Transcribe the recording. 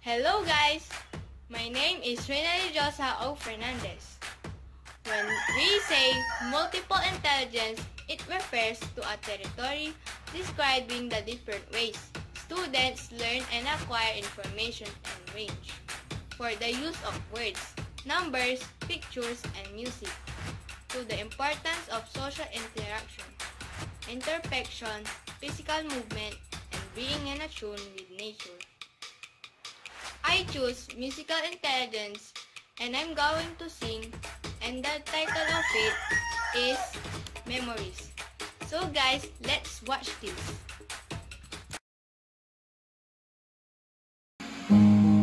Hello guys! My name is Rina Josa O. Fernandez. When we say multiple intelligence, it refers to a territory describing the different ways students learn and acquire information and range for the use of words, numbers, pictures, and music, to the importance of social interaction, interpersonal, physical movement, and being in tune with nature. I choose musical intelligence and I'm going to sing, and the title of it is Memories. So guys, let's watch this.